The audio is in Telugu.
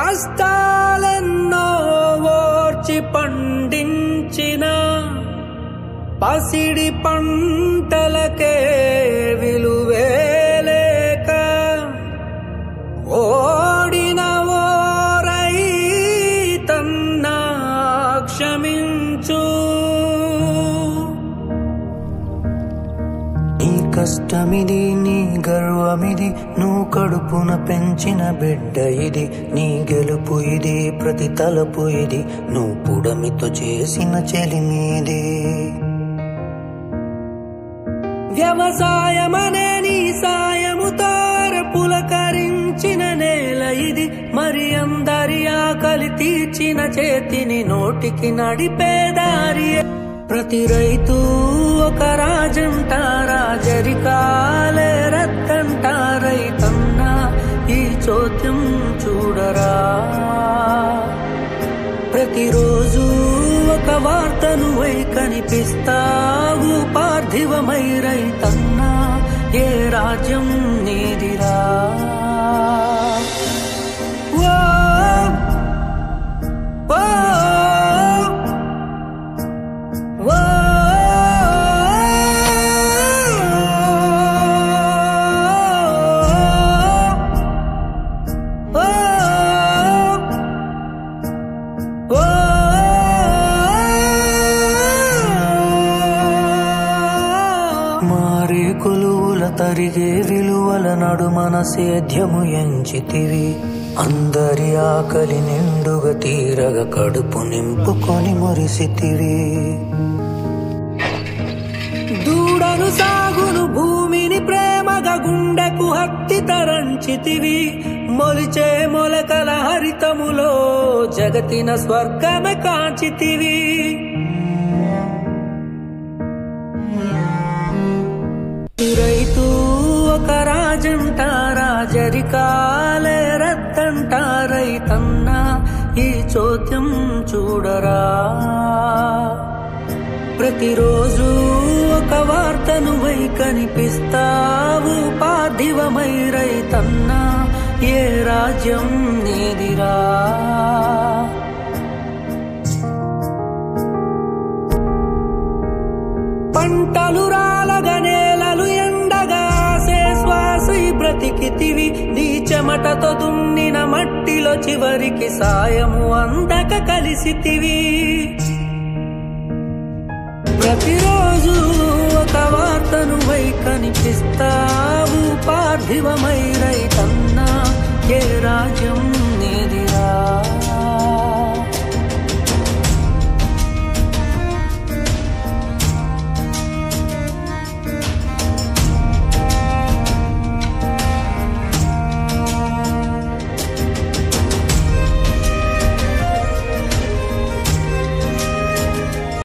కష్టాలెన్నో ఓర్చి పండించిన పసిడి పంటలకే విలువే లేక ఓడిన ఓ రైతన్నా క్షమించు. నీ కష్టమిది, నీ గర్వమిది, నువ్వు కడుపున పెంచిన బిడ్డ ఇది. నీ గెలుపు ఇది, ప్రతి తలపు ఇది, నువ్వు పుడమితో చేసిన చెలిమీది. వ్యవసాయమనే నీ సాయముతో పులకరించిన నేల ఇది. మరి అందరి ఆకలి తీర్చిన చేతిని నోటికి నడిపే దారి. ప్రతి రైతు ఒక రాజంటారా, రాజరికాలే రద్దంటా. రైతన్నా ఈ చోద్యం చూడరా. ప్రతిరోజు ఒక వార్తను వై కనిపిస్తావు పార్థివమై. రైతన్నా ఏ రాజ్యం నీదిరా. మారే కొలువుల తరిగే విలువల నడుమన సేద్యము ఎంచితివి. అందరి ఆకలి నిండుగా తీరగా కడుపు నింపుకొని మురిసితివి. దూడను సాగును భూమిని ప్రేమగా గుండెకు హత్తి తరంచితివి. మొలిచే మొలకల హరితములో జగతిన స్వర్గమే కాంచితివి. రైతు ఒక రాజంటారా, రాజరికాలే రద్దంటా. రైతన్నా ఈ చోద్యం చూడరా. ప్రతిరోజు ఒక వార్తను వై కనిపిస్తావు పార్థివమై. రైతన్నా ఏ రాజ్యం నీదిరా. పంటలు రాలగా నేలలు ఎండగా శ్వాస బ్రతికితివి. నీ చెమటతో దున్నిన మట్టిలో చివరికి సాయము అందక కలిసితివి. ప్రతిరోజు ఒక వార్తను వై కనిపిస్తావు పార్థివమై. రైతన్నా ఏ రాజ్యం నీది.